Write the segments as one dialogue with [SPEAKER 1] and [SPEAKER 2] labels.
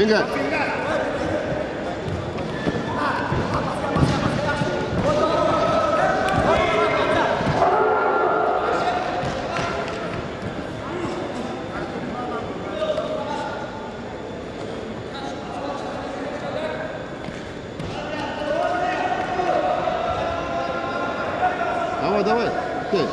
[SPEAKER 1] Finger.
[SPEAKER 2] Давай. Окей.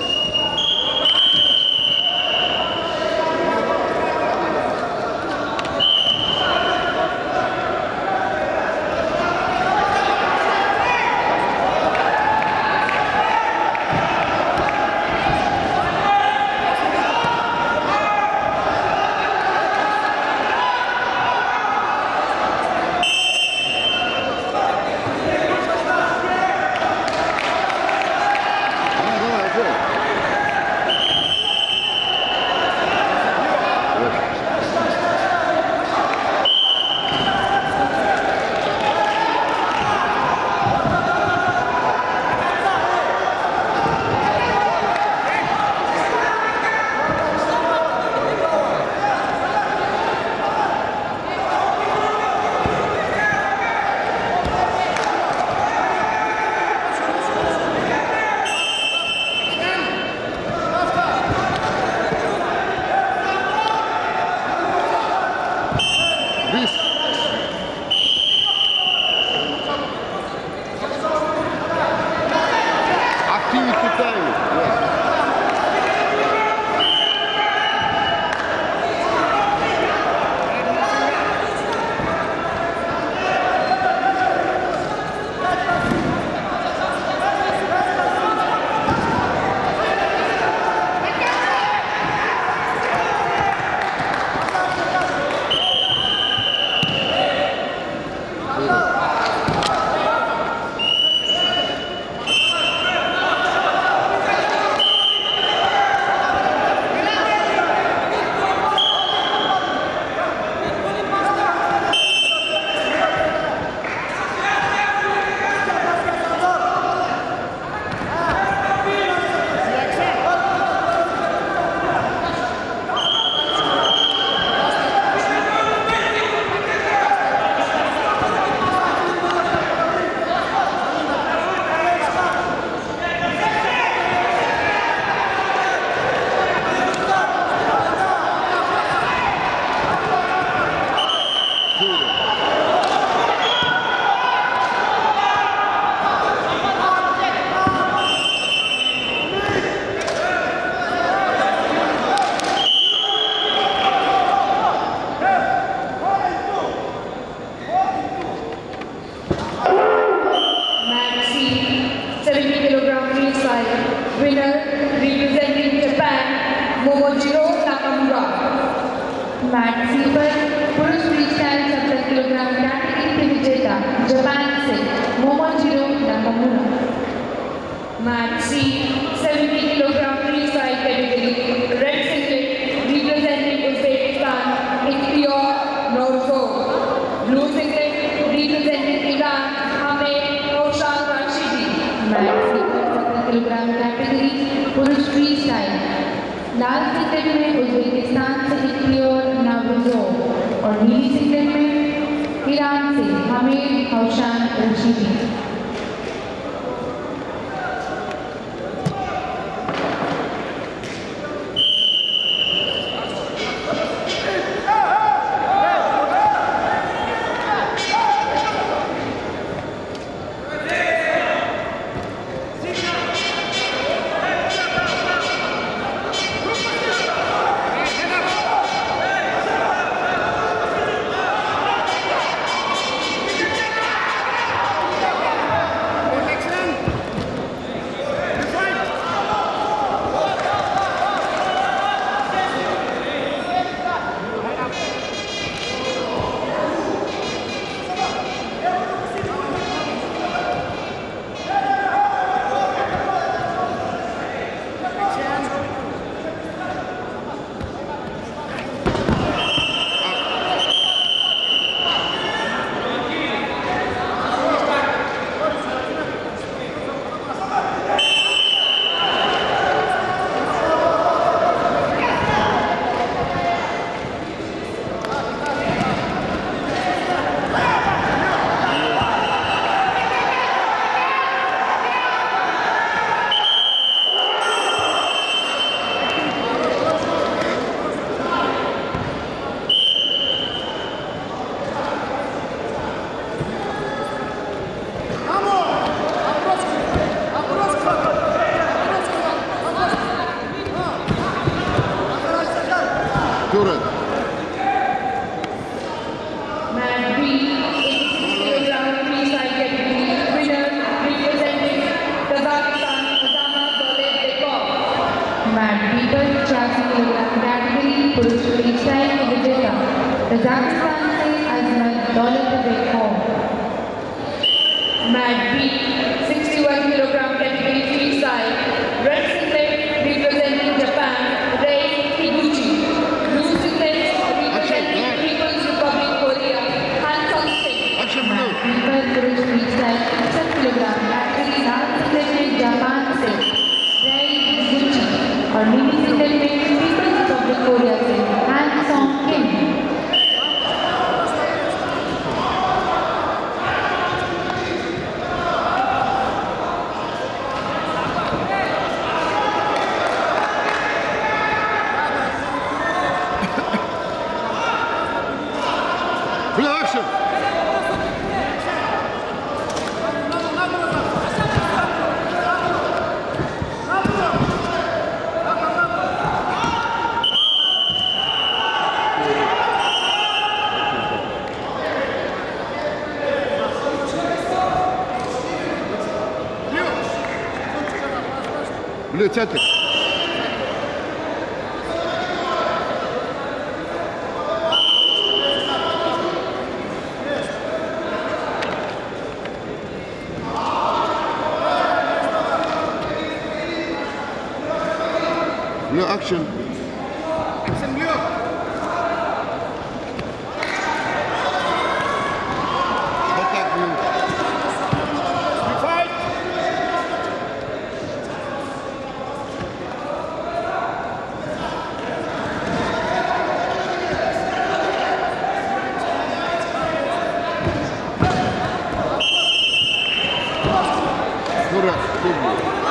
[SPEAKER 3] Winner representing Japan, Momojiro Nakamura. Mat C पर पुरुष freestyle 70 kilogram category के विजेता जापान से Momojiro Nakamura. Mat C 70 kilogram freestyle category red singlet representing Uzbekistan Ikhtiyor Navruzov. Blue singlet representing Iran Hamid Roshan Rashidi. Mat C पर 70 kilogram category पुरुष freestyle लाल singlet में Uzbekistan से Ikhtiyor नौरज़ोव और नीली सिंगलेट में ईरान से हामिद रोशन राशिदी। कजाकिस्तान से Azamat Dauletbekov. Mat B 61 kilogram category freestyle, red singlet representing Japan Rei Higuchi, blue singlet representing people's republic Korea Han Sung-sik। Mat B पर पुरुष freestyle 61 kilogram category लाल singlet में Japan से Rei Higuchi और नीली singlet में people's republic Korea से Han Sung-kim।
[SPEAKER 1] Blue action! Blue центр. Blue action. Action blue. Contact blue. We fight. Good blue.